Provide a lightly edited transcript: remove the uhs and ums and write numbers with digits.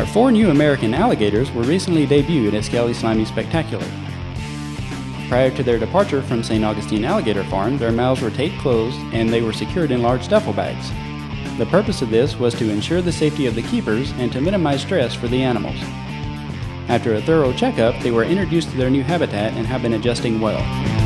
4 new American alligators were recently debuted at Scaly Slimy Spectacular. Prior to their departure from St. Augustine Alligator Farm, their mouths were taped closed and they were secured in large duffel bags. The purpose of this was to ensure the safety of the keepers and to minimize stress for the animals. After a thorough checkup, they were introduced to their new habitat and have been adjusting well.